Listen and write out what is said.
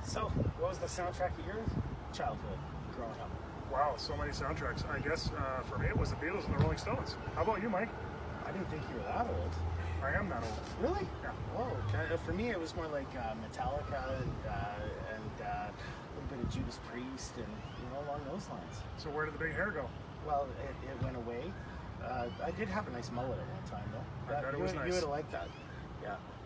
So, what was the soundtrack of your childhood growing up? Wow, so many soundtracks. I guess for me it was the Beatles and the Rolling Stones. How about you, Mike? I didn't think you were that old. I am that old. Really? Yeah. Whoa. For me, it was more like Metallica and a little bit of Judas Priest and along those lines. So where did the big hair go? Well, it went away. I did have a nice mullet at one time, though. I bet it was nice. You would have liked that. Yeah.